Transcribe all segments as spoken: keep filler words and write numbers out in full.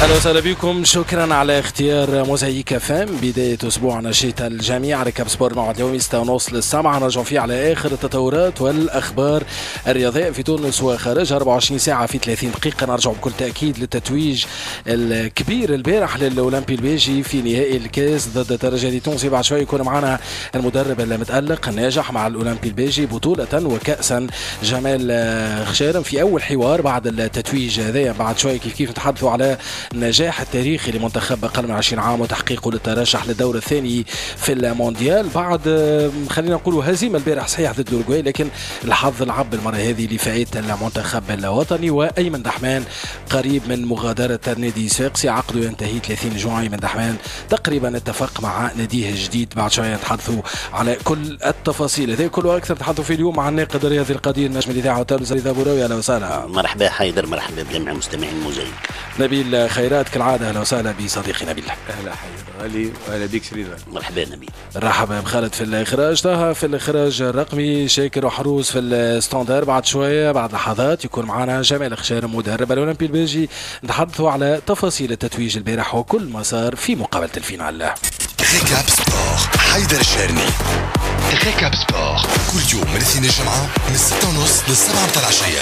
اهلا وسهلا بكم، شكرا على اختيار موزايك فام. بدايه اسبوع نشيط الجميع. ركاب سبور الموعد اليومي ستة ونص للسبعة، نرجع فيه على اخر التطورات والاخبار الرياضيه في تونس وخارجها. أربعة وعشرين ساعه في ثلاثين دقيقه نرجع بكل تاكيد للتتويج الكبير البارح للاولمبي البيجي في نهائي الكاس ضد الترجي التونسي. بعد شوي يكون معنا المدرب المتالق الناجح مع الاولمبي البيجي بطوله وكاسا، جمال خشارم، في اول حوار بعد التتويج هذا. بعد شوي كيف كيف نتحدثوا على النجاح التاريخي لمنتخب أقل من عشرين عام وتحقيقه للترشح للدور الثاني في المونديال بعد خلينا نقول هزيمة البارح صحيح ضد الأوروغواي، لكن الحظ العب المرة هذه لفائدة المنتخب الوطني. وأيمن دحمان قريب من مغادرة النادي الصفاقسي، عقده ينتهي ثلاثين جوان. أيمن دحمان تقريبا اتفق مع ناديه الجديد. بعد شوية نتحدثوا على كل التفاصيل هذه كل وأكثر. نتحدثوا في اليوم مع الناقد الرياضي القدير نجم الإذاعة والتلفزيون رضا بوراوي. أهلا وسهلا. مرحبا حيدر، مرحبا بجميع مستمعين موزايك. نبيل خيرات كالعادة، أهلا وسهلا بصديقي نبيل. أهلا حيدر غالي وأهلا بك شريدة. مرحبا نبيل. مرحبا بخالد في الإخراج، طه في الإخراج الرقمي، شاكر وحروس في الستاندر. بعد شوية بعد لحظات يكون معنا جمال خشارم مدرب الأولمبي البيجي، نتحدثوا على تفاصيل التتويج البارح وكل ما صار في مقابلة الفينال. ريكاب سبور حيدر الشارني. ريكاب سبور كل يوم من الاثنين الجمعة من الستة ونص للسبعة متاع العشية.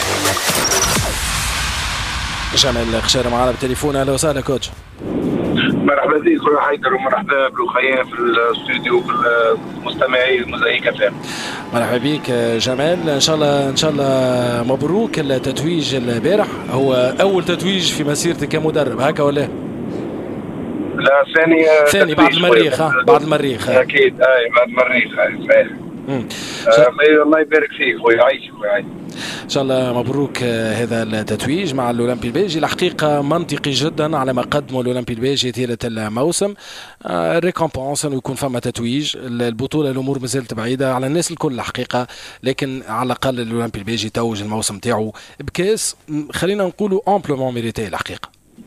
جمال خشارم معنا بالتليفون. اهلا وسهلا كوتش. مرحبا بك خويا حيدر ومرحبا بالخيام في الاستوديو وبالمستمعي موزايك فام. مرحبا بك جمال، ان شاء الله ان شاء الله مبروك التتويج البارح. هو اول تتويج في مسيرتك كمدرب هكا ولا؟ لا ثاني ثاني بعد المريخ. ها بعد المريخ اكيد. اي بعد المريخ صحيح. آه الله يبارك فيك خويا، عايش خويا عايش. ان شاء الله مبروك هذا التتويج مع الاولمبي البيجي. الحقيقه منطقي جدا على ما قدمه الاولمبي البيجي طيله الموسم. الريكومبونس انه يكون فما تتويج. البطوله الامور مازالت بعيده على الناس الكل الحقيقه، لكن على الاقل الاولمبي البيجي توج الموسم تاعو بكاس خلينا نقولوا امبلومون ميريتي الحقيقه.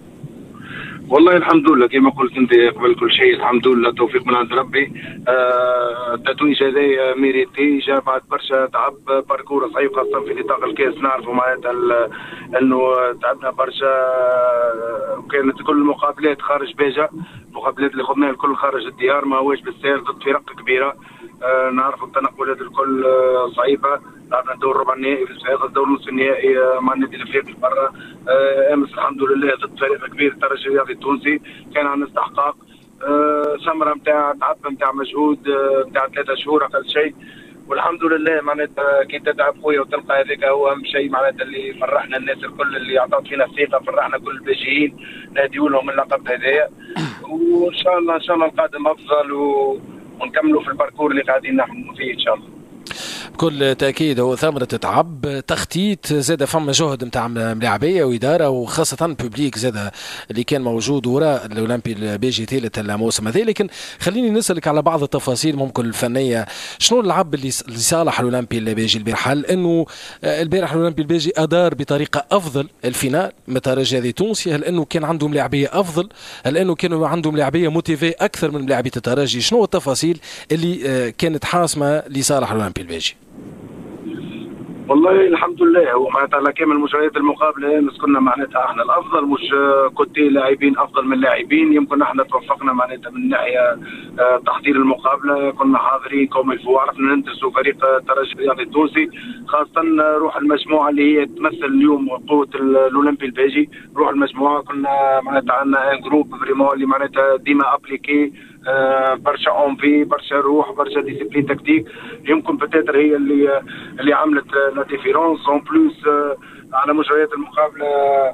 والله الحمد لله كما قلت انت قبل كل شيء، الحمد لله توفيق من عند ربي. آه التتويج هذا ميريتي جاء بعد برشا تعب، باركور صعيب خاصه في نطاق الكاس. نعرفوا معناتها انه تعبنا برشا، وكانت كل المقابلات خارج باجة، المقابلات اللي خذناها الكل خارج الديار، ما هوش بالسهل ضد فرق كبيره. آه نعرفوا التنقلات الكل آه صعيبه. لعبنا دور ربع النهائي في الصفاقس، دور نصف النهائي آه مع النادي الافريقي برا. آه امس الحمد لله ضد فريق كبير الترجي الرياضي التونسي، كان عندنا استحقاق. آه سمره نتاع تعب نتاع مجهود نتاع آه ثلاثة شهور اقل شيء، والحمد لله معناتها كي تتعب خويا وتلقى هذاك هو اهم شيء معناتها اللي فرحنا الناس الكل اللي عطات فينا الثقه، فرحنا كل الباجيين، نهديوا لهم اللقب هذايا. وان شاء الله ان شاء الله القادم افضل و... ونكملوا في الباركور اللي قاعدين نحن فيه ان شاء الله. بكل تأكيد هو ثمرة تعب، تخطيط، زاد فما جهد نتاع ملاعبية وإدارة وخاصة بوبليك زاد اللي كان موجود وراء الأولمبي البيجي ثالث الموسم هذا. لكن خليني نسألك على بعض التفاصيل ممكن الفنية. شنو اللعب اللي صالح الأولمبي البيجي البارح؟ هل أنه البارح الأولمبي البيجي أدار بطريقة أفضل الفينال من الترجي التونسي؟ هل أنه كان عندهم ملاعبية أفضل؟ هل أنه كانوا عندهم ملاعبية موتيفي أكثر من ملاعبية الترجي؟ شنو التفاصيل اللي كانت حاسمة لصالح الأولمبي البيجي؟ والله الحمد لله هو معناتها على كامل مجريات المقابله امس كنا معناتها احنا الافضل، مش كوتي لاعبين افضل من لاعبين. يمكن احنا توفقنا معناتها من ناحيه تحضير المقابله، كنا حاضرين كوم الفو، عرفنا ندرسوا فريق الترجي الرياضي التونسي، خاصه روح المجموعه اللي هي تمثل اليوم قوه الاولمبي الباجي. روح المجموعه كنا معناتها عندنا ان جروب فريمون اللي معناتها ديما ابليكي، آه برشا اون في، برشا روح، برشا ديسيبلين تكتيك. يمكن بتاتر هي اللي اللي عملت لا ديفيرونس. اون بلوس آه على مجريات المقابله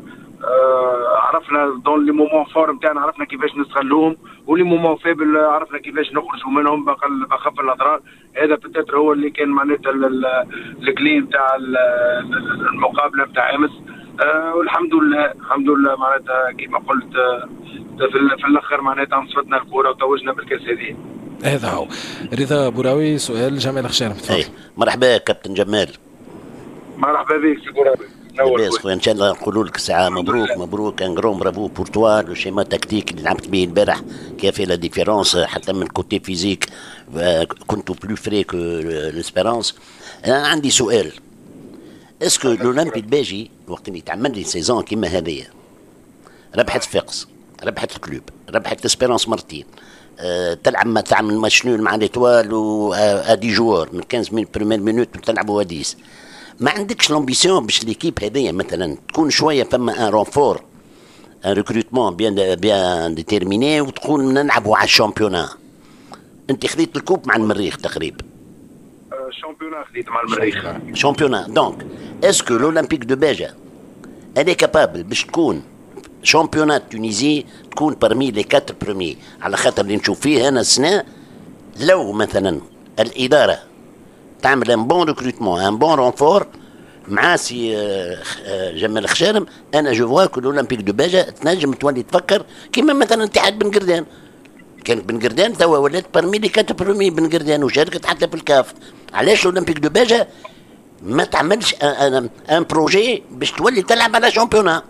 آه عرفنا دون لي مومون فور نتاعنا، عرفنا كيفاش نستغلوهم، ولي مومون فيبل عرفنا كيفاش نخرجوا منهم بخف الاضرار. هذا بتاتر هو اللي كان معناتها الكلي نتاع المقابله نتاع امس. آه والحمد لله الحمد لله معناتها كما قلت آه في الاخر معناتها نصفتنا الكره وتوجنا بالكاس هذه. هذا هو. رضا بوراوي سؤال جمال خشارم تفضل. مرحبا كابتن جمال. مرحبا بك سي بوراوي. لاباس خويا، ان شاء الله نقولوا لك ساعه مبروك مبروك ان غرون برافو بور توا. لو شيما تكتيك اللي لعبت به البارح كي في لا ديفيرونس حتى من كوتي فيزيك كنتو بلو فري كو ليسبيرونس. انا عندي سؤال، اسكو الاولمبي الباجي وقت اللي تعمل لي سيزون كيما هذيا ربحت فيقس، ربحت الكلوب، ربحت اسبيرونس مرتين. أه تلعب ما تعمل ماتش نول مع ليتوال وادي جوار من خمسة من بريمير مينوت تلعبوا هديس. ما عندكش لامبيسيون باش ليكيب هذيا مثلا تكون شويه فما ان رونفور ان ريكروتمون بيان بيان ديتيرميني وتقول نلعبوا على الشامبيونا. انت خذيت الكوب مع المريخ تقريبا. الشامبيونا خذيت مع المريخ. شامبيونا دونك اسكو لولمبيك دو باجا elle est capable باش تكون شامبيونات تونيزي تكون برمي لي كاتر برومي، على خاطر اللي نشوف فيه انا السنه لو مثلا الاداره تعمل ان بون ريكروتمون ان بون رونفور مع سي جمال خشارم، انا جو فوا كو الاولمبيك دو باجا تنجم تولي تفكر كيما مثلا اتحاد بن قردان. كان بن قردان توا ولات برمي لي كاتر برومي بن قردان وشاركت حتى في الكاف. علاش الاولمبيك دو باجا ما تعملش ان ان بروجي باش تولي تلعب على شامبيونا؟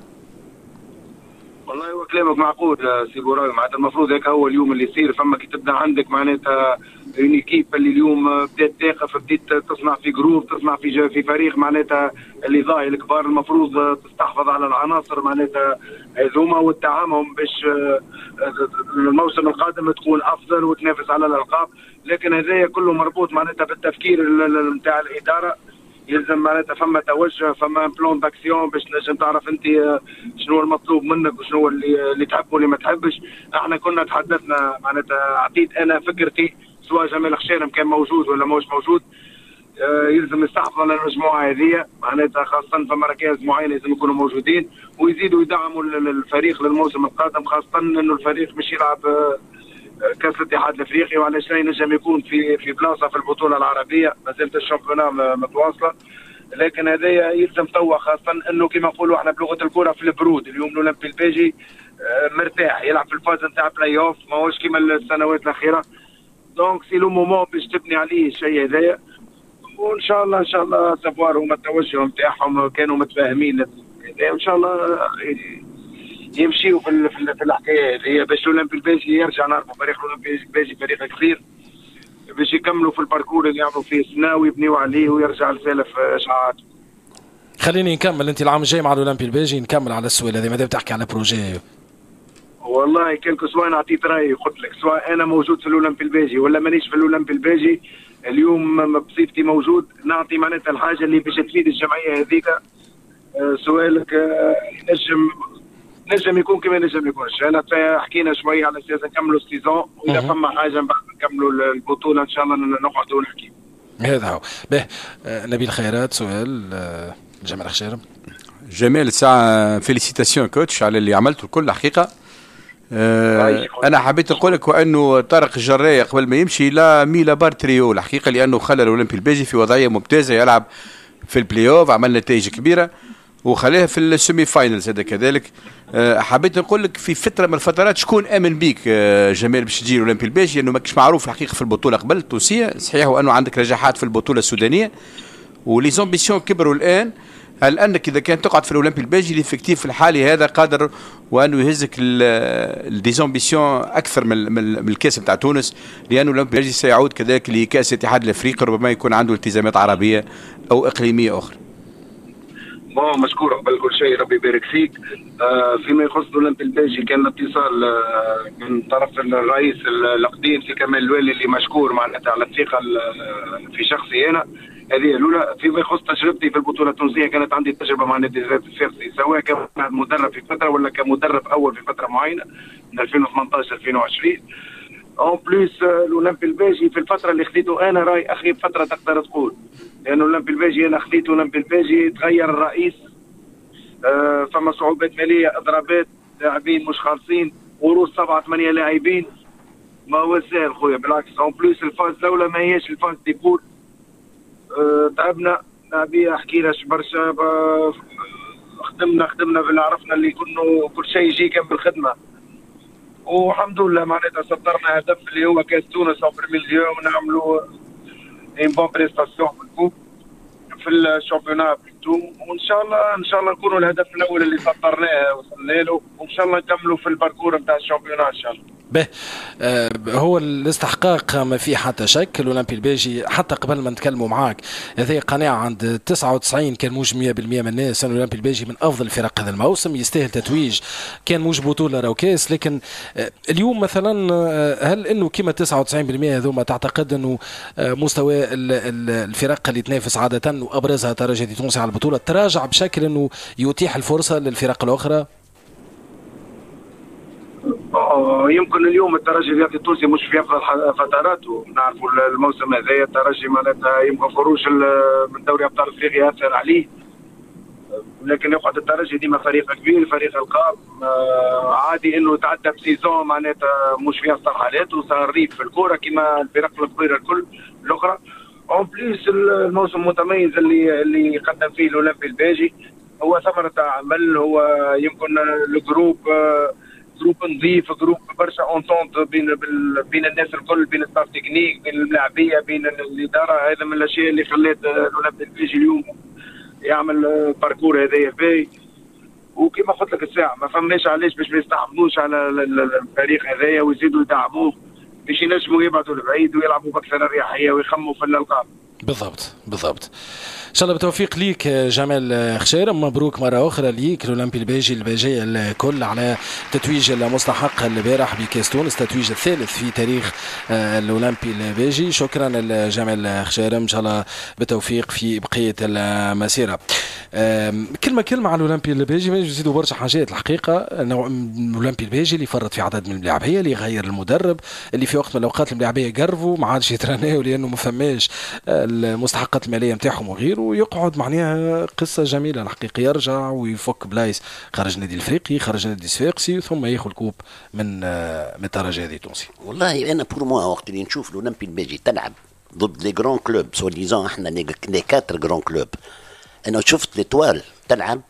والله هو كلامك معقول سي بوراوي، معناتها المفروض هيك هو اليوم اللي يصير. فما كي تبدا عندك معناتها اون ايكيب اللي اليوم بدات تقف، بديت تصنع في جروب، تصنع في في فريق معناتها اللي ضاي الكبار، المفروض تستحفظ على العناصر معناتها هذوما وتدعمهم باش الموسم القادم تكون افضل وتنافس على الالقاب. لكن هذايا كله مربوط معناتها بالتفكير نتاع الاداره. يلزم معناتها فما توجه، فما بلان داكسيون باش تنجم تعرف انت شنو المطلوب منك وشنو اللي اللي تحب واللي ما تحبش. احنا كنا تحدثنا معناتها، اعطيت انا فكرتي سواء جمال خشارم كان موجود ولا ماهوش موجود. آه يلزم يستحفظوا على المجموعه هذه معناتها، خاصه فما ركائز معينه لازم يكونوا موجودين ويزيدوا يدعموا الفريق للموسم القادم، خاصه انه الفريق مش يلعب آه كاس الاتحاد الافريقي، وعلاش لا ينجم يكون في في بلاصه في البطوله العربيه، ما زالت الشامبيونا متواصله. لكن هذايا يلزم توا، خاصه انه كما نقولوا احنا بلغه الكره في البرود. اليوم الاولمبي الباجي مرتاح يلعب في الفاز نتاع بلاي اوف، ماهوش كما السنوات الاخيره. دونك سي لو مومون باش تبني عليه الشيء هذايا، وان شاء الله ان شاء الله سافوار هما التوجه نتاعهم كانوا متفاهمين هذايا، وان شاء الله يمشيوا في في الحكايه هذه باش الاولمبي الباجي يرجع. نعرفوا فريق الاولمبي الباجي فريق كبير باش يكملوا في الباركور اللي يعملوا فيه السنه ويبنيوا عليه ويرجع لسالف اشعاعات. خليني نكمل، انت العام الجاي مع الاولمبي الباجي، نكمل على السؤال هذا مادام تحكي على بروجي. والله كلكو سواء انا عطيت رايي قلت لك، سواء انا موجود في الاولمبي الباجي ولا مانيش في الاولمبي الباجي، اليوم بصفتي موجود نعطي معناتها الحاجه اللي باش تفيد الجمعيه هذيك. أه سؤالك أه نجم نجم يكون كما نجم يكونش. انا حكينا شويه على اساس نكملوا السيزون، واذا فما حاجه من بعد نكملوا البطوله ان شاء الله نقعدوا ونحكي. هذا هو. به آه نبيل خيرات سؤال آه جمال خشارم. جمال ساعه فيليسيتاسيون كوتش على اللي عملته الكل حقيقه. آه انا حبيت نقول لك وانه طارق الجرايه قبل ما يمشي لا ميلا بار تريو الحقيقه، لانه خلى الاولمبي الباجي في وضعيه ممتازه يلعب في البلاي اوف، عمل نتائج كبيره وخليها في السيمي فاينلز. هذا كذلك أه حبيت نقول لك في فتره من الفترات شكون امن بيك أه جمال باش تجي الاولمبي الباجي، لانه ما كنتش معروف الحقيقه في البطوله قبل التونسيه، صحيح وانه عندك نجاحات في البطوله السودانيه ولي زومبيسيون كبروا الان. هل انك اذا كان تقعد في الاولمبي الباجي الافكتيف الحالي هذا قادر وانه يهزك الديزومبيسيون اكثر من, من الكاس نتاع تونس، لانه الاولمبي الباجي سيعود كذلك لكاس الاتحاد الافريقي، ربما يكون عنده التزامات عربيه او اقليميه اخرى. بون مشكور قبل كل شيء، ربي يبارك فيك. آه فيما يخص الاولمبي الباجي كان الاتصال آه من طرف الرئيس القديم سي كمال الوالي اللي مشكور معناتها على الثقه في شخصي انا. هذه الاولى. فيما يخص تجربتي في البطوله التونسيه كانت عندي تجربه مع نادي الزاد الفارسي، سواء كمدرب في فتره ولا كمدرب اول في فتره معينه من ألفين وثمانطاش ألفين وعشرين. اون بليس الاولمبي الباجي في الفتره اللي خذيته انا راي اخي بفتره تقدر تقول، لانه الاولمبي الباجي انا خذيت الاولمبي الباجي تغير الرئيس، آه فما صعوبات ماليه، اضرابات، لاعبين مش خالصين، ورود سبعه ثمانيه لاعبين، ما هو سهل خويا بالعكس. اون بليس الفاز الاولى ما هياش الفاز دي بول، آه تعبنا نبي حكيناش برشا، خدمنا خدمنا باللي عرفنا اللي كنا كل شيء يجي كان بالخدمه، والحمد لله معناتها سطرنا هدف اللي هو كاس تونس او بريمير ليغ، ونعملوا ان بون بريستاسيون في الشامبيونات بلوتو، وان شاء الله ان شاء الله نكونوا الهدف الاول اللي سطرناه وصلنا له، وان شاء الله نكملوا في الباركور نتاع الشامبيونات ان شاء الله. به آه هو الاستحقاق ما فيه حتى شك. الأولمبي البيجي حتى قبل ما نتكلموا معاك هذه قناعة عند تسعة وتسعين كان موج مية بالمية من الناس أن الأولمبي البيجي من أفضل الفرق هذا الموسم، يستاهل تتويج، كان موج بطولة أو كاس. لكن آه اليوم مثلا آه هل أنه كما تسعة وتسعين بالمية هذوما تعتقد أنه آه مستوى الفرق اللي تنافس عادة وأبرزها ترجي تونسي على البطولة تراجع بشكل أنه يتيح الفرصة للفرق الأخرى؟ يمكن اليوم الترجي الرياضي التونسي مش في افضل فتراته، نعرفوا الموسم هذا الترجي معناتها يمكن خروج من دوري ابطال افريقيا اثر عليه، لكن يقعد الترجي ديما فريق كبير، فريق القاب، عادي انه تعدى بسيزون معناتها مش فيها افضل حالات وصار ريف في الكوره كما الفرق الصغيره الكل الاخرى. اون بليس الموسم المتميز اللي اللي قدم فيه الاولمبي الباجي هو ثمره عمل، هو يمكن الجروب جروب نظيف، جروب برشا اونتونت بين بين الناس الكل، بين الستاف تكنيك، بين اللاعبيه، بين الاداره. هذا من الاشياء اللي خلات الاولمبي البيجي اليوم يعمل باركور هذايا باهي. وكما قلت لك الساعه ما فماش علاش باش ما يستحملوش على الفريق هذايا ويزيدوا يدعموه باش ينجموا يبعدوا لبعيد ويلعبوا باكثر اريحيه ويخموا في الالقاب. بالضبط بالضبط. ان شاء الله بالتوفيق ليك جمال خشيرم، مبروك مره اخرى ليك الاولمبي الباجي الباجي الكل على تتويج المستحق البارح بكاس تونس، التتويج الثالث في تاريخ الاولمبي الباجي. شكرا لجمال خشيرم، ان شاء الله بالتوفيق في بقيه المسيره. كلمه كلمه على الاولمبي الباجي، ما يزيدوا برشا حاجات الحقيقه. الاولمبي الباجي اللي فرط في عدد من الملاعبيه، اللي غير المدرب، اللي في وقت من الاوقات الملاعبيه قربوا ما عادش يترناو لانه ما فماش المستحقات الماليه نتاعهم وغيره، ويقعد معناها قصه جميله الحقيقه، يرجع ويفك بلايص خرج النادي الافريقي، خرج النادي الصفاقسي، ثم ياخذ الكوب من من الترجي هذه التونسي. والله انا بور موا وقت اللي نشوف الاولمبي الباجي تلعب ضد لي جران كلوب سو ديزون احنا لي كاتر جران كلوب، انا شفت ليتوال تلعب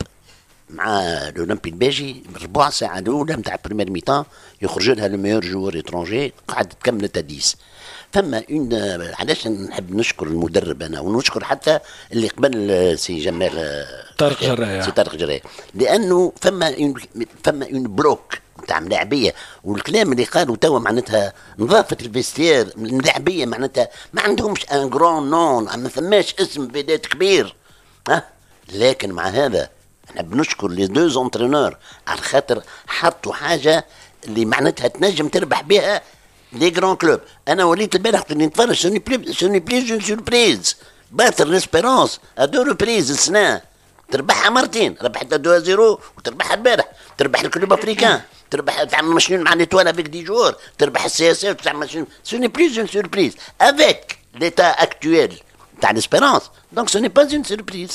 مع الاولمبي الباجي ربع ساعه الاولى نتاع بريمير ميتان يخرج لها لو ميور جوور اترونجي قعدت كملت عشرة. فما اون علاش نحب نشكر المدرب انا ونشكر حتى اللي قبل سي جمال طارق جراية سي طارق جراية، لانه فما اون فما اون بلوك نتاع ملاعبيه، والكلام اللي قالوا توا معناتها نظافه الفيستير الملاعبيه معناتها ما عندهمش ان جران نون، ما فماش اسم بداية كبير ها. لكن مع هذا احنا بنشكر لي دو زونترينور على خاطر حطوا حاجه اللي معناتها تنجم تربح بها لي جران كلوب. انا وليت البارح كنت نتفرج سوني بلي سوني بلي سوربريز باتر ليسبيرونس ادو ريبريز السنه، تربحها مرتين، ربحتها دو زيرو وتربحها البارح، تربح الكلوب افريكان، تربح تعمل مشنون مع ليتوال افيك دي جور، تربح السي اس وتعمل مشنون. سوني بلي سوربريز افيك ليتا اكتويل تاع ليسبيرونس، دونك سوني با اون سوربريز.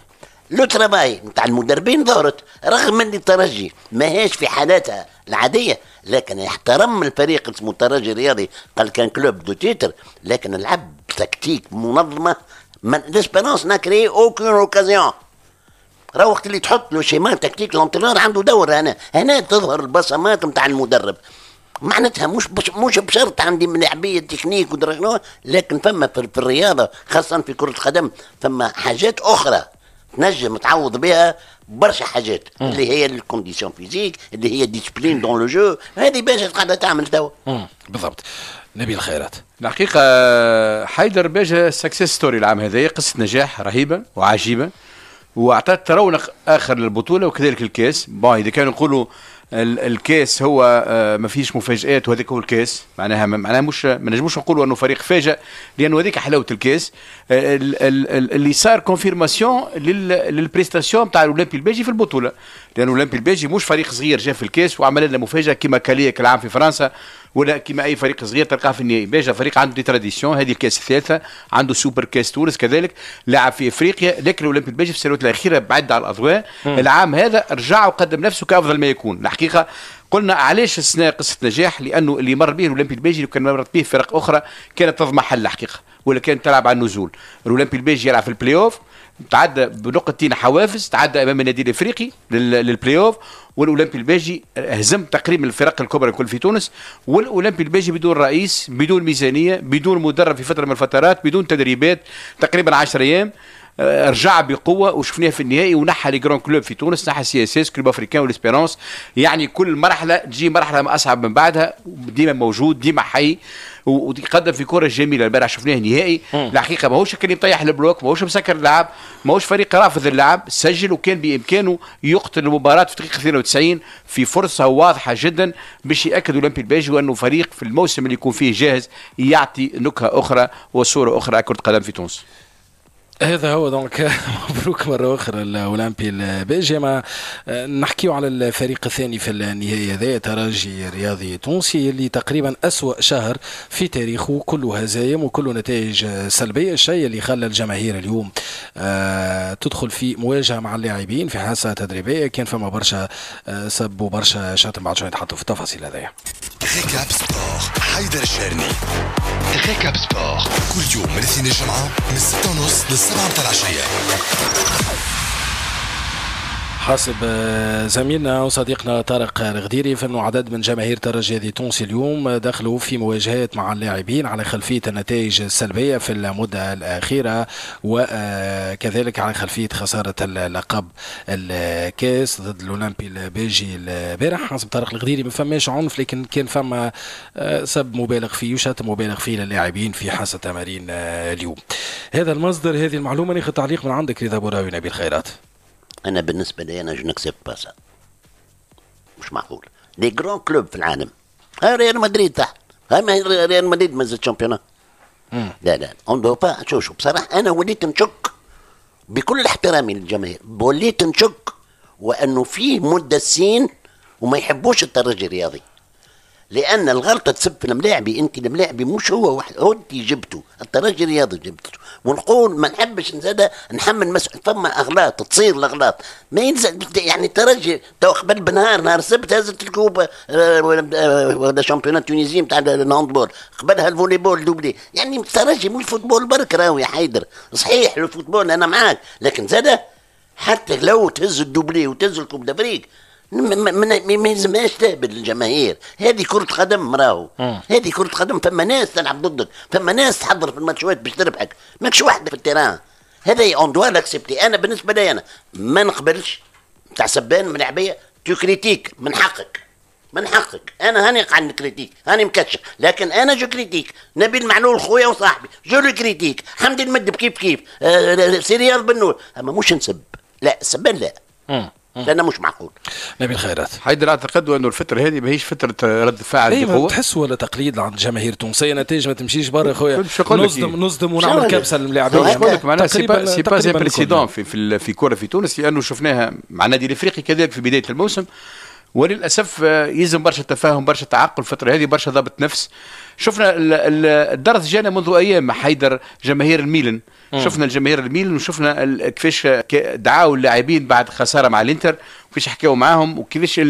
لو ترافاي نتاع المدربين ظهرت، رغم ان الترجي ماهيش في حالاتها العاديه، لكن احترم الفريق اسمه الترجي الرياضي، قال كان كلوب دو تيتر، لكن لعب تكتيك منظمه. من ليسبيرونس نا كري اوكون اوكازيون، راه وقت اللي تحط له شيما تكتيك لونترينور عنده دور. هنا هنا تظهر البصمات نتاع المدرب، معناتها مش مش بشرط عندي من لاعبيه تكنيك ودرجنوه، لكن فما في الرياضه خاصه في كره القدم فما حاجات اخرى تنجم تعوض بها برشا حاجات، م. اللي هي الكونديسيون فيزيك، اللي هي ديسبلين دون لو جو، هذه باش قاعده تعمل توا. بالضبط. نبيل خيرات. الحقيقه حيدر باجا سكسيس ستوري العام هذا، قصه نجاح رهيبه وعجيبه، واعطت رونق اخر للبطوله وكذلك الكاس. بون اذا كانوا نقولوا الكاس هو ما فيش مفاجآت وهذاك هو الكاس، معناها معناها مش ما نجموش نقولوا انه فريق فاجئ، لانه هذيك حلاوه الكاس. اللي صار كونفيرماسيون للبريستاسيون تاع الاولمبي الباجي في البطوله، لانه الاولمبي الباجي مش فريق صغير جاء في الكاس وعمل لنا مفاجاه كما كاليك العام في فرنسا، ولا كما اي فريق صغير تلقاه في النهائي. باجا فريق عنده دي تراديسيون، هذه الكاس الثالثه، عنده سوبر كاس تونس كذلك، لعب في افريقيا، لكن الاولمبي الباجي في السنوات الاخيره بعد على الاضواء. العام هذا رجع وقدم نفسه كافضل ما يكون. الحقيقه قلنا علاش السنه قصه نجاح، لانه اللي مر به الاولمبي الباجي لو كان مرت به فرق اخرى كانت تضمحل الحقيقه، ولا كانت تلعب على النزول. الاولمبي الباجي يلعب في البلاي اوف، تعدى بنقطتين حوافز، تعدى امام النادي الافريقي للبلاي اوف، والاولمبي الباجي هزم تقريبا الفرق الكبرى الكل في تونس. والاولمبي الباجي بدون رئيس، بدون ميزانيه، بدون مدرب في فتره من الفترات، بدون تدريبات، تقريبا عشر ايام. رجع بقوه وشفناه في النهائي ونحى لي جران كلوب في تونس، نحى سي اس اس كلوب افريكان والاسبيرونس. يعني كل مرحله تجي مرحله اصعب من بعدها، ديما موجود ديما حي ويقدم في كره جميله. البارح شفناه نهائي الحقيقه ماهوش كان يطيح البلوك، ماهوش مسكر اللعب، ماهوش فريق رافض اللعب، سجل وكان بامكانه يقتل المباراه في دقيقه اثنين وتسعين في فرصه واضحه جدا باش ياكد اولمبي الباجي انه فريق في الموسم اللي يكون فيه جاهز يعطي نكهه اخرى وصوره اخرى على كره القدم في تونس. هذا هو دونك مبروك مرة أخرى الأولمبي الباجي. ما نحكيو على الفريق الثاني في النهاية ذا، ترجي رياضي تونسي اللي تقريبا أسوأ شهر في تاريخه، كله هزايم وكله نتائج سلبية، الشيء اللي خلى الجماهير اليوم آه تدخل في مواجهة مع اللاعبين في حاسة تدريبية. كان فما برشا آه سب وبرشا شتم، بعد شوي نتحطوا في التفاصيل هذايا. ريكاب سبور حيدر الشرني. ريكاب سبور كل يوم من الاثنين الجمعة من ستة ونص للسبعة متاع العشية. حسب زميلنا وصديقنا طارق الغديري فإنه عدد من جماهير ترجي رياضي تونسي اليوم دخلوا في مواجهات مع اللاعبين على خلفية النتائج السلبية في المدة الأخيرة، وكذلك على خلفية خسارة اللقب الكاس ضد الأولمبي الباجي البارح. حسب طارق الغديري ما فماش عنف، لكن كان فما سب مبالغ فيه وشتم مبالغ فيه للاعبين في حاسة تمارين اليوم. هذا المصدر، هذه المعلومة. ناخذ تعليق من عندك رضا بوراوي نبيل خيرات. انا بالنسبه لي انا جو نكسب باسا، مش معقول لي جران كلوب في العالم. ها ريال مدريد تحت، ها ريال مدريد مازال شامبيون. لا لا اون دو با. شو شو بصراحه انا وليت نشك بكل احترامي للجماهير، وليت نشك وانه فيه مدسين وما يحبوش الترجي الرياضي، لان الغلطه تسب في الملاعبي. انت الملاعبي مش هو واحد، هو انت جبته الترجي الرياضي جبته، ونقول ما نحبش نزاده نحمل مسؤول. فما اغلاط تصير الاغلاط ما ينزل. يعني الترجي تو قبل بنهار نهار السبت هزت الكوب ولا شامبيونات تونيزيين تاع الهاندبول، قبلها الفولي بول دوبلي. يعني الترجي مش فوتبول برك راهو يا حيدر. صحيح الفوتبول انا معاك، لكن زاده حتى لو تهز الدوبلي وتهز الكوب دافريك ما يلزمهاش تهبل الجماهير. هذه كرة قدم راهو، هذه كرة قدم. فما ناس تلعب ضدك، فما ناس تحضر في الماتشات باش تربحك، ماكش وحدك في التيران. هذا اون دوا لاكسبتي. انا بالنسبة لي انا ما نقبلش تاع سبان من لعبية تو كريتيك. من حقك من حقك. انا هاني قاعد نكريتيك، هاني مكشف، لكن انا جو كريتيك. نبيل معلول خويا وصاحبي جو لو كريتيك. حمدي المدب كيف كيف، آه سيريال بنور. اما مش نسب، لا السبان لا. مم. لأنه مش معقول. نبيل خيرات. حيدر اعتقد انه الفتره هذه ماهيش فتره رد فعل بقوه. تحس ولا تقليد عند الجماهير التونسيه، نتائج ما تمشيش برا خويا، نصدم نصدم ونعمل كبسه للاعبين. نقول لك معناها سي با سي با زي بريسيدون في في في كره في تونس، لانه شفناها مع النادي الافريقي كذلك في بدايه الموسم، وللاسف يلزم برشا تفاهم برشا تعقل الفتره هذه، برشا ضبط نفس. شفنا الدرس جانا منذ ايام حيدر جماهير الميلان، شفنا الجماهير الميلان وشفنا كيفاش دعاوا اللاعبين بعد خساره مع الانتر، وكيفاش حكاوا معاهم، وكيفاش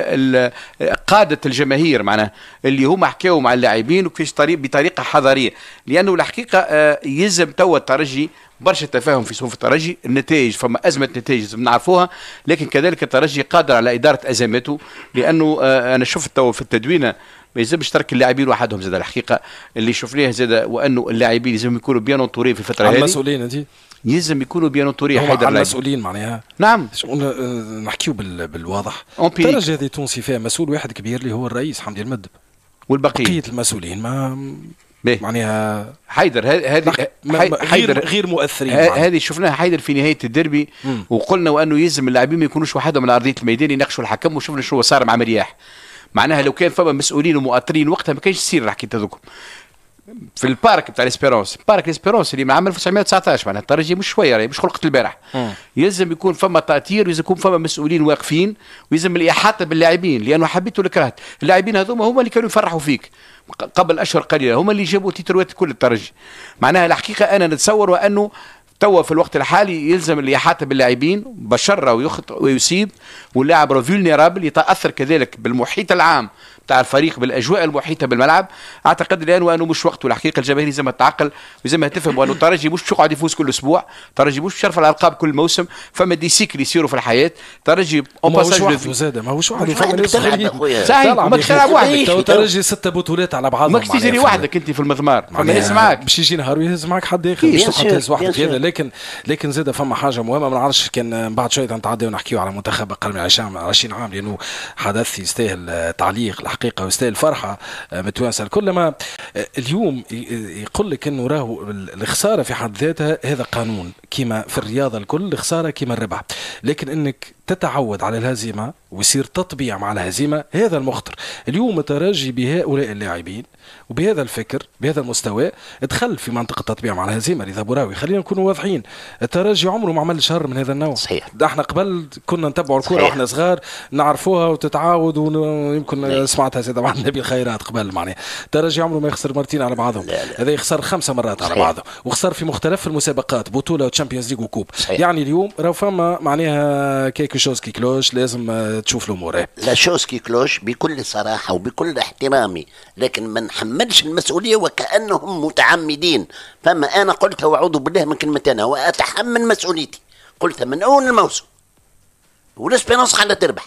قاده الجماهير معناها اللي هما حكاوا مع اللاعبين، وكيفاش طريق بطريقه حضاريه. لانه الحقيقه يلزم توا الترجي برشا تفاهم في صفوف الترجي. النتائج فما ازمه نتائج لازم نعرفوها، لكن كذلك الترجي قادر على اداره ازماته. لانه انا شفت توا في التدوينه ما يلزمش ترك اللاعبين وحدهم زاد. الحقيقه اللي شفناه زاد وانه اللاعبين لازم يكونوا بيان اونطوري في الفتره هذه. المسؤولين انت يلزم يكونوا بيان اونطوري. حيدر المسؤولين معناها نعم نحكيو بالواضح. الترجي هذه تونسي فيها مسؤول واحد كبير اللي هو الرئيس حمدي المدب، والبقيه بقيه المسؤولين ما معناها حيدر هذه غير غير مؤثرين. هذه شفناها حيدر في نهايه الديربي، وقلنا وانه يلزم اللاعبين ما يكونوش وحدهم على ارضيه الميدان يناقشوا الحكم. وشفنا شو صار مع مرياح. معناها لو كان فما مسؤولين ومؤثرين وقتها ما كانش يصير الحكايه هذوك. في البارك بتاع الاسبيرونس، بارك الاسبيرونس اللي من عام ألف وتسعمائة وتسعة عشر، معناها الترجي مش شويه يعني مش خلقه البارح. يلزم يكون فما تاثير، ويلزم يكون فما مسؤولين واقفين، ويلزم الاحاطه باللاعبين. لانه حبيت ولا كرهت اللاعبين هذوما هما اللي كانوا يفرحوا فيك قبل اشهر قليله، هما اللي جابوا تيتروات كل الترجي. معناها الحقيقه انا نتصور وانه توا في الوقت الحالي يلزم اللي يحاط باللاعبين بشر ويخطئ ويصيب، واللاعب راه فولنيرابل يتاثر كذلك بالمحيط العام تاع الفريق، بالاجواء المحيطه بالملعب. اعتقد الان وانه مش وقته. الحقيقه الجماهير لازم تعقل ولازم تفهم وانه الترجي مش يقعد يفوز كل اسبوع، الترجي مش يرفع الالقاب كل موسم. فما دي سيكل يصيروا في الحياه. الترجي ما هوش وحده زاد، ما هوش وحده، فما ناس اخرين. صحيح ماكش تلعب وحدك. الترجي ستة بطولات على بعضهم، ماكش تجري وحدك انت في المضمار. فما ناس معاك باش يجي نهار ويهز معاك حد اخر، مش تقعد تهز وحدك. هذا لكن لكن زاد فما حاجه مهمه ما نعرفش كان بعد شويه نتعدى ونحكيو على منتخب اقل من عشرين عام لانه حدث يستاهل تعليق الحقيقه ويستاهل فرحه متوانسه الكل. ما اليوم يقول لك انه راهو الخساره في حد ذاتها هذا قانون كيما في الرياضه الكل، الخساره كيما الربح، لكن انك تتعود على الهزيمه ويصير تطبيع مع الهزيمه هذا المخطر. اليوم الترجي بهؤلاء اللاعبين وبهذا الفكر بهذا المستوى دخل في منطقه التطبيع مع الهزيمه. لذا بوراوي خلينا نكونوا واضحين، الترجي عمره ما عمل شر من هذا النوع. صحيح. احنا قبل كنا نتبعوا الكره واحنا صغار نعرفوها وتتعاود، ويمكن سمعتها سيدة مع النبي الخيرات قبل معناها الترجي عمره ما يخسر مرتين على بعضهم، هذا يخسر خمسه مرات على بعضه، وخسر في مختلف المسابقات بطوله وتشامبيونز ليج وكوب. صحيح. يعني اليوم راه فما معناها كيكو شوز كي كلوش، لازم تشوف الامور. لا شوز كي كلوش بكل صراحه وبكل احترامي، لكن ما نحملش المسؤوليه وكانهم متعمدين. فما انا قلت واعوذ بالله من كلمه انا واتحمل مسؤوليتي، قلت من اول الموسم والاسبيرانس خلت تربح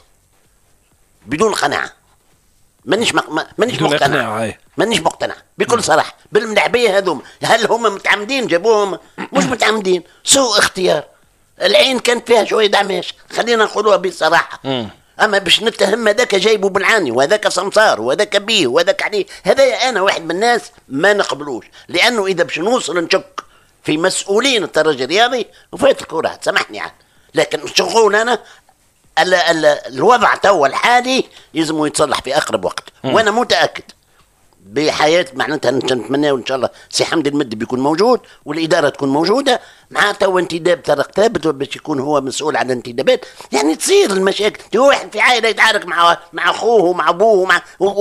بدون قناعه، مانيش مق... مانيش مقتنع مانيش مقتنع بكل صراحه بالملاعبيه هذوما. هل هم متعمدين جابوهم؟ مش متعمدين، سوء اختيار. العين كانت فيها شويه دعماش، خلينا نقولوها بصراحه. م. اما باش نتهم هذاك جايبه بالعاني وهذاك سمسار وهذاك بيه وهذاك عليه، هذا انا واحد من الناس ما نقبلوش، لانه اذا باش نوصل نشك في مسؤولين الترجي الرياضي وفات الكره سامحني عاد، لكن شغول انا ال ال الوضع توا الحالي يلزم يتصلح في اقرب وقت. م. وانا متاكد بحياه معناتها نتمنى ان شاء الله سي حمدي المدي بيكون موجود والاداره تكون موجوده مع تو انتداب طارق ثابت باش يكون هو مسؤول عن الانتدابات. يعني تصير المشاكل، واحد في عائله يتعارك مع مع اخوه ومع ابوه ومع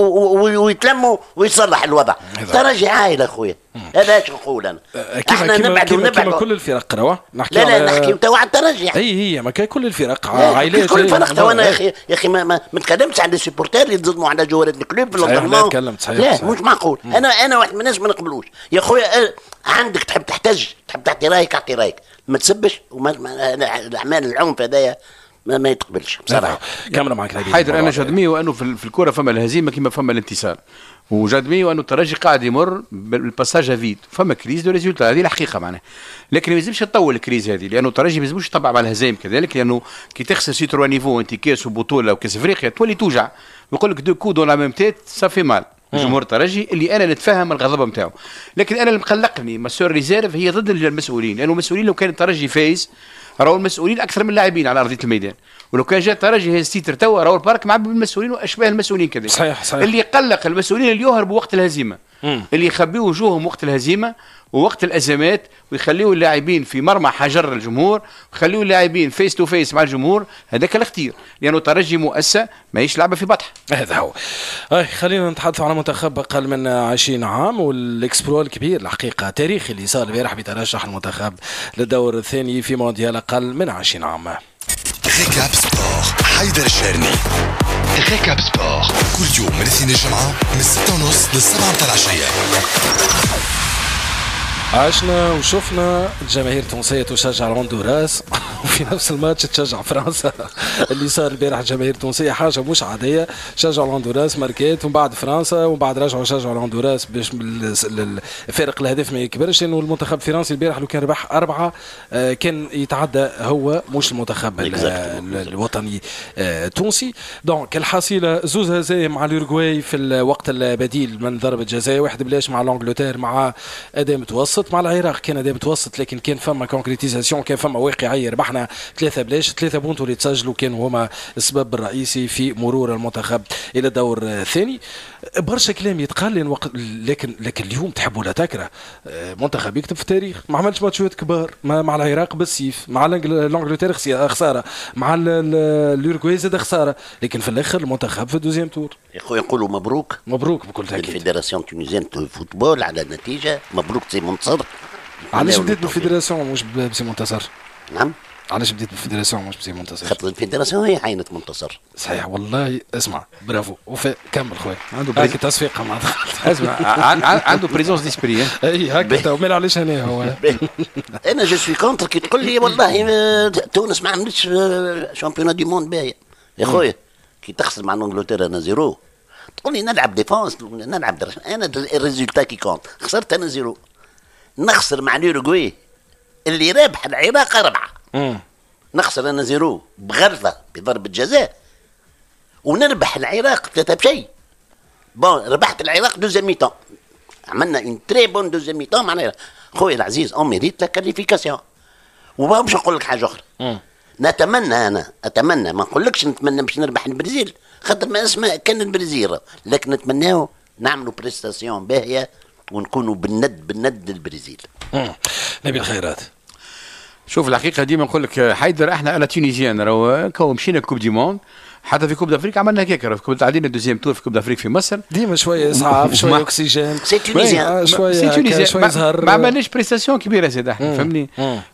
ويتلموا ويصلح الوضع. ترجي عائله اخويا، هذا ايش نقول انا. احنا نبعد ونبعد كل الفرق روا نحكي. لا لا نحكي تو على الترجي. اي هي ما كان كل الفرق عائلات كل الفرق. تو انا يا اخي يا اخي ما ما نتكلمش على السيبورتير اللي يتظلموا على جوهره الكلوب في الانضمام. تكلمت صحيح. لا مش معقول. مم. انا انا واحد من الناس ما نقبلوش يا خويا. عندك تحب تحتج تحب تعطي رايك اعطي رايك، ما تسبش. وما الاعمال العنف هذايا ما, ما يتقبلش بصراحه. كامله معك حيدر. انا جادمي وانه في الكره فما الهزيمه كما فما الانتصار، وجادمي وانه الترجي قاعد يمر بالباساج فيد، فما كريز دو ريزولتا، هذه الحقيقه معناها. لكن ما يلزمش تطول الكريز هذه، لانه الترجي ما يلزمش يطبع مع الهزايم كذلك، لانه كي تخسر سي تروا نيفو انت كاس وبطوله وكاس افريقيا تولي توجع، ويقول لك دو كو دون لا ميم تيت صافي مال. جمهور الترجي اللي انا نتفهم الغضب نتاعو، لكن انا اللي مقلقني مسور ريزيرف هي ضد المسؤولين، لانه المسؤولين لو كان الترجي فايز راهو المسؤولين اكثر من اللاعبين على ارضيه الميدان، ولو كان جاء الترجي هز تيتر توا راهو البارك معبي بالمسؤولين واشباه المسؤولين كذلك. صحيح صحيح. اللي يقلق المسؤولين اللي يهربوا وقت الهزيمه، مم. اللي يخبيوا وجوههم وقت الهزيمه ووقت الازمات، ويخليوا اللاعبين في مرمى حجر الجمهور، ويخليوا اللاعبين فيس تو فيس مع الجمهور. هذاك الاختيار، لانه الترجي مؤسسه ماهيش لعبه في بطح. هذا هو. اي خلينا نتحدث على منتخب اقل من عشرين عام والاكسبلور الكبير الحقيقه تاريخي اللي صار البارح بترشح المنتخب للدور الثاني في مونديال اقل من عشرين عام. ريكاب سبور حيدر الشرني. ريكاب سبور كل يوم من الاثنين الجمعة من ستة ونص للسبعة متاع العشية. عشنا وشفنا الجماهير التونسية تشجع الهندوراس وفي نفس الماتش تشجع فرنسا. اللي صار البارح الجماهير التونسية حاجة مش عادية، شجعوا الهندوراس ماركات ومن بعد فرنسا ومن بعد رجعوا شجعوا الهندوراس باش الفارق الهدف ما يكبرش، لأنه المنتخب الفرنسي البارح لو كان ربح أربعة كان يتعدى هو مش المنتخب الوطني التونسي. دونك الحصيلة زوز هزايم مع الأورجواي في الوقت البديل من ضربة جزاء، واحد بلاش مع الانجلتير مع أداء متوسط، مع العراق كان أداء متوسط لكن كان فما كونكريتيزاسيون، كان فما واقعية. ربحنا ثلاثة بلاش، ثلاثة بونتو اللي تسجلوا كانوا هما السبب الرئيسي في مرور المنتخب إلى الدور الثاني. برشا كلام يتقال وقت، لكن لكن اليوم تحبوا لا تكره منتخب يكتب في التاريخ، ما عملش ماتشات كبار مع العراق بالسيف، مع الانجلتير خسارة، مع الأورجواي زاد خسارة، لكن في الآخر المنتخب في الدوزيام تور. يا خويا نقولوا مبروك مبروك بكل تأكيد الفيدراسيون تونيزيان دو فوتبول على النتيجة. مبروك سي منتصر. علاش بديت بالفيدراسيون مش بسي منتصر؟ نعم علاش بديت بالفيدراسيون مش بسي منتصر؟ خاطر الفيدراسيون هي عينة منتصر. صحيح والله. اسمع برافو وفاء كمل خويا، عنده بريك تصفيقه مع اسمع عنده بريزونس ديسبري. اي هكا ومال علاش هنا هو. انا جو سوي كونتر كي تقول لي والله تونس ما عملتش شامبيون دي موند باهي. يا خويا كي تخسر مع انجلترا انا زيرو، تقول لي نلعب ديفونس نلعب درجة. انا الريزولتا كي كونت، خسرت انا زيرو. نخسر مع الأورجواي اللي رابح العراق أربعة. مم. نخسر أنا زيرو بغرفة بضربة جزاء، ونربح العراق ثلاثة بشيء. بون ربحت العراق دوزيام ميتون، عملنا اون تري بون دوزيام ميتون معناها خويا العزيز اون ميريت لا كاليفيكاسيون. وباش نقول لك حاجه اخرى، مم. نتمنى انا اتمنى ما نقولكش نتمنى باش نربح البرازيل خاطر ما اسمها كان البرازيل، لكن نتمناو نعملوا بريستاسيون باهيه ونكونوا بالند بالند للبرازيل. نبيل خيرات. شوف الحقيقه ديما نقول لك حيدر احنا على تونيزيان راهو كو مشينا كوب دي موند، حتى في كوب دافريك عملنا هكاك، في كوب تعدينا دوزيام تور في كوب دافريك في مصر ديما شويه اسعاف شويه اكسجين سي تونيزيان شويه شويه زهر ما عملناش بريستاسيون كبيره زاد احنا فهمني.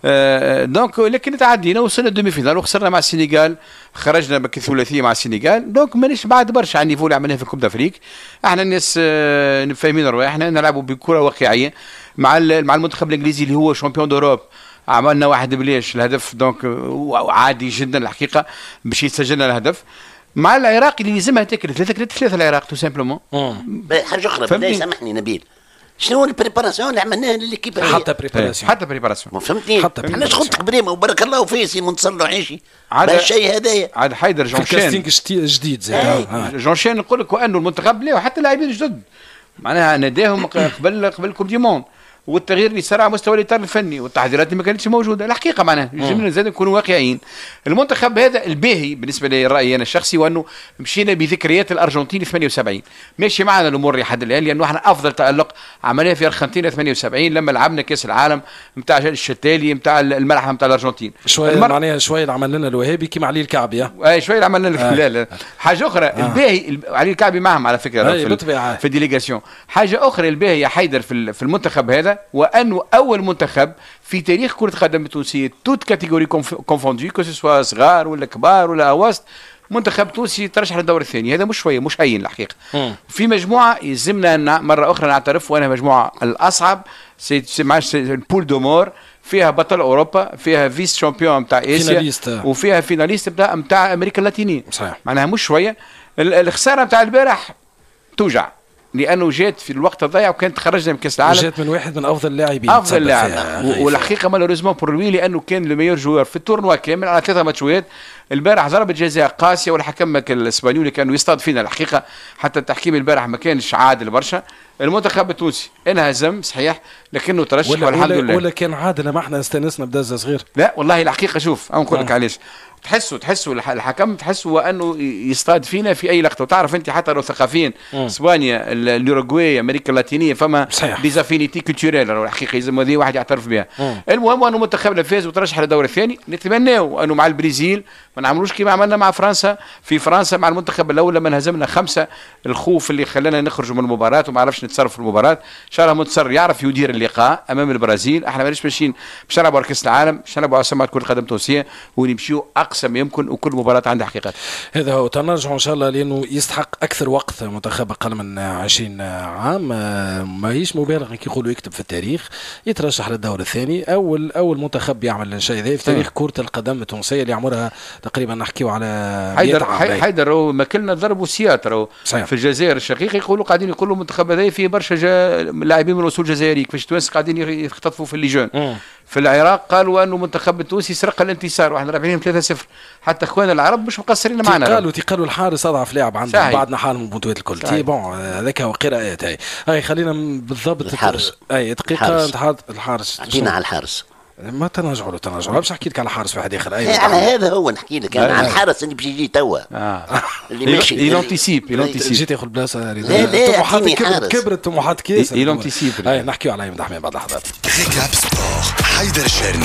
آه دونك لكن تعدينا وصلنا دومي فينال وخسرنا مع السنغال، خرجنا بثلاثيه مع السنغال، دونك مانيش بعد برشا على النيفو اللي عملناه في كوب دافريك. احنا الناس آه فاهمين رواحنا نلعبوا بكره واقعيه مع مع المنتخب الانجليزي اللي هو شامبيون دوروب. عملنا واحد بليش الهدف دونك عادي جدا الحقيقه باش يسجلنا الهدف. مع العراق اللي لازمها تاكل ثلاثة ثلاثة ثلاثة العراق تو سامبلومون. حاجه اخرى بالله سامحني نبيل، شنو البريباراسيون اللي عملناها لليكيب؟ حتى بريباراسيون حتى بريباراسيون ما فهمتني. احنا شغلتك بريمه وبارك الله فيه سي منتصر العيشي هذا الشيء هذايا عاد حيدر جونشين جديد زاد جونشين نقول لك وانه المنتخب لا وحتى اللاعبين الجدد معناها ناداهم قبل قبل كوب دي موند، والتغيير اللي صار على مستوى الاطار الفني والتحضيرات اللي ما كانتش موجوده. الحقيقه معناها يجب زاد نكونوا واقعيين. المنتخب هذا الباهي بالنسبه لرايي انا الشخصي وانه مشينا بذكريات الارجنتين ثمانية وسبعين، ماشي معنا الامور لحد الان لانه احنا افضل تالق عملناه في ارجنتين ثمانية وسبعين لما لعبنا كاس العالم نتاع الشتالي نتاع الملعب نتاع الارجنتين. شويه المر... معناها شويه اللي عمل لنا الوهابي كيما علي الكعبي. اي شويه اللي عمل لنا آه. لا لا حاجه اخرى آه. الباهي علي الكعبي معهم على فكره آه. في, في, في الديليغاسيون. حاجه اخرى الباهي يا حيدر في, في المنتخب هذا وانه اول منتخب في تاريخ كرة القدم التونسية توت كاتيجوري كونفوندي كو سوا صغار ولا كبار ولا اوسط، منتخب تونسي ترشح للدور الثاني. هذا مش شويه مش هين الحقيقه. مم. في مجموعه يلزمنا أن مره اخرى نعترف وانا مجموعه الاصعب سي البول دومور، فيها بطل اوروبا، فيها فيس شامبيون نتاع اسيا، وفيها فيناليست نتاع نتاع امريكا اللاتينيه. صحيح. معناها مش شويه. الخساره نتاع البارح توجع لانه جات في الوقت الضيع وكانت خرجنا من كاس العالم، جات من واحد من افضل اللاعبين افضل لاعب والحقيقه مالوريزمون بور لوي لانه كان لو ميور جوار في التورنوا كامل على ثلاثه ماتشات. البارح ضربه جزاء قاسيه والحكم الاسبانيولي كانوا يصطاد فينا الحقيقه، حتى التحكيم البارح ما كانش عادل برشا. المنتخب التونسي انهزم صحيح لكنه ترشح والحمد لله. ولا كان عادل ما احنا استانسنا بدزه صغير. لا والله الحقيقه شوف انا نقول لك علاش تحسوا تحسوا الحكم تحسوا انه يصطاد فينا في اي لقطه. وتعرف انت حتى لو ثقافيين اسبانيا الاوروغواي امريكا اللاتينيه فما ديزافينيتي كولتوريل الحقيقه لازم هذه واحد يعترف بها. المهم انه منتخبنا فاز وترشح للدور الثاني. نتمناو انه مع البرازيل ما نعملوش كما عملنا مع فرنسا. في فرنسا مع المنتخب الاول لما انهزمنا خمسه، الخوف اللي خلانا نخرج من المباراه وما عرفش نتصرف في المباراه. ان شاء الله منتصر يعرف يدير اللقاء امام البرازيل. احنا ماناش ماشيين باش نلعبوا على كاس العالم، باش نلعبوا على سمعه كره القدم التونسيه ونمشيو اقصى ما يمكن وكل مباراه عندها حقيقه. هذا هو تنرجع ان شاء الله لانه يستحق اكثر وقت. منتخب اقل من عشرين عام ماهيش مبالغ كي يقولوا يكتب في التاريخ، يترشح للدور الثاني. اول اول منتخب يعمل الشيء ذا في تاريخ كره القدم التونسيه اللي عمرها تقريبا نحكيو على حيدر حيدر ما كلنا ضربوا سياط في الجزائر الشقيقه يقولوا قاعدين يقولوا المنتخب هذا فيه برشا لاعبين من اصول جزائريه كيفاش توانس قاعدين يختطفوا في الليجون. في العراق قالوا انه المنتخب التونسي سرق الانتصار واحنا رابحين ثلاثة صفر. حتى اخواننا العرب مش مقصرين معنا. قالوا تقالوا الحارس اضعف لاعب عندهم بعدنا حالهم البطولات الكل. تي بون هذاك هو قراءات. هاي هاي خلينا بالضبط الحارس. اي دقيقه نتحدث الحارس. حكينا على الحارس ما تنرجعوا له تنرجعوا باش نحكي لك على حارس واحد اخر. اي على هذا هو نحكي لك انا على الحارس اللي باش يجي توا اللي ماشي يلونتيسيب يلونتيسيب جيت ياخذ بلاصه. لا لا طموحات كبرت طموحات كيس يلونتيسيب. اي نحكيو على مدحمين بعد لحظات. ريكاب سبور حيدر الشرني.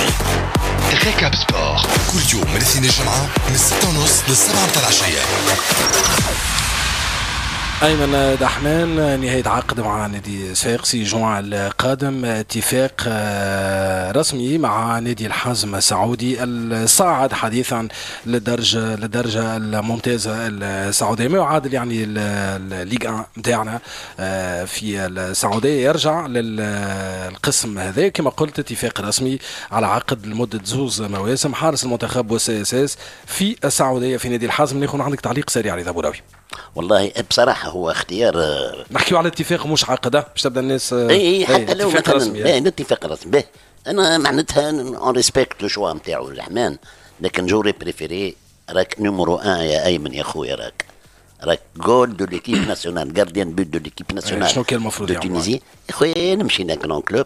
ريكاب سبور كل يوم من الاثنين الجمعه من ستة ونص للسبعة متاع العشيه. أيمن دحمان نهاية عقد مع نادي صفاقسي جمعة القادم، اتفاق رسمي مع نادي الحزم السعودي الصاعد حديثا للدرجة للدرجة الممتازة السعودية. ما يعادل يعني الليغ واحد نتاعنا في السعودية. يرجع للقسم هذا كما قلت اتفاق رسمي على عقد لمدة زوز مواسم. حارس المنتخب والسي اس اس في السعودية في نادي الحزم. ناخذ عندك تعليق سريع على ابو راوي. والله بصراحه هو اختيار. نحكيو على اتفاق مش عقد باش تبدا الناس. اي حتى لو اتفاق رسمي. اي الاتفاق رسمي به. انا معناتها اون ريسبكت لو شوا نتاعو الرحمن، لكن جوري بريفيري راك نيميرو ان يا ايمن يا خويا، راك راك جول دو ليكيب ناسيونال، جارديان بوت دو ليكيب ناسيونال. شنو كان المفروض يعمل؟ تونيزي يا خويا نمشي لكرون كلوب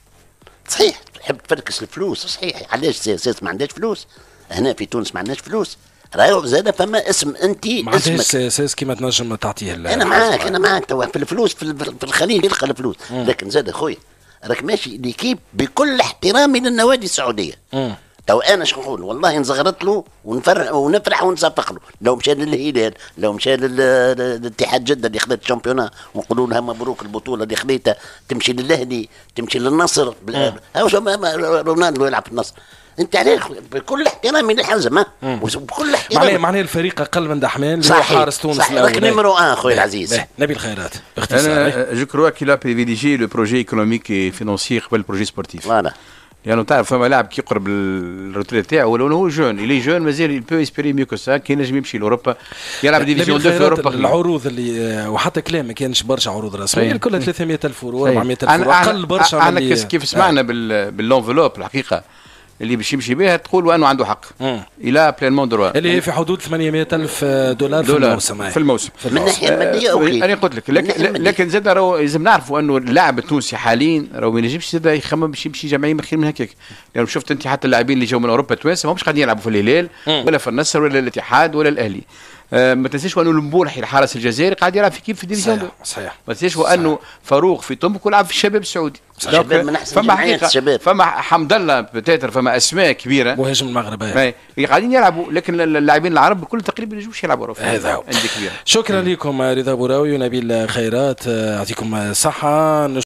صحيح، تحب تفركس الفلوس صحيح، علاش سي اس ما عندهاش فلوس؟ هنا في تونس ما عندهاش فلوس، راهو زاد فما اسم انت ما عندهاش سي اس كيما تنجم تعطيه. انا معاك انا معاك توا في الفلوس في الخليج يلقى الفلوس، لكن زاد خويا راك ماشي ليكيب بكل احترامي للنوادي السعوديه. مم. تو انا شو نقول والله نزغرط له ونفرح ونفرح ونصفق له، لو مشى للهلال، لو مشى للاتحاد جده اللي خذت الشامبيونا ونقولوا لها مبروك البطوله اللي خذيتها، تمشي للاهلي، تمشي للنصر. هاو رونالدو يلعب في النصر. انت عليه بكل احترامي للحزم، بكل احترامي. معناها معناها الفريق اقل من دحمان اللي هو حارس تونس الاول. صحيح نيميرو ان خويا العزيز. نبي الخيرات انا جو كروا كي لا بريفيليجي لو بروجي ايكونوميك اي فينونسي قبل البروجي سبورتيف. فوالا لانه تعرف فما لاعب كي يقرب الروتري تاعو ولو هو جون اللي جون مازال يبو اسبيري ميو كو سا، كي نجم يمشي لاوروبا يلعب ديفيزيون دو في اوروبا. العروض اللي وحتى كلام ما كانش برشا عروض رسميه، الكل ثلاثمية ألف يورو أربعمية ألف يورو اقل برشا. انا كيف سمعنا باللونفلوب الحقيقه اللي باش يمشي بها تقول وانه عنده حق الى بلينمون دروا اللي هي في حدود ثمانمية ألف دولار في الموسم. في الموسم من الناحيه الماديه اوكي. انا قلت لك لكن, لكن زاد راهو لازم نعرفوا انه اللاعب التونسي حاليا راهو ما ينجمش زاد يخمم باش يمشي جمعيه خير من هكاك. لانه شفت انت حتى اللاعبين اللي جاوا من اوروبا التوانسه ماهمش قاعدين يلعبوا في الهلال ولا في النصر ولا الاتحاد ولا الاهلي. آه ما تنساش وانه المبولحي الحارس الجزائري قاعد يلعب في كيف في الديفيزيون. صحيح صحيح. ما تنساش وانه فاروق في تومبك يلعب في الشباب السعودي. الشباب من احسن جمعيات الشباب. فما حمد الله بتاتر، فما اسماء كبيره مهاجم المغرب اي قاعدين يلعبوا، لكن اللاعبين العرب كل تقريبا ما يجوش يلعبوا. هذا هو. عندي كبير. شكرا لكم رضا بوراوي ونبيل خيرات، يعطيكم الصحه.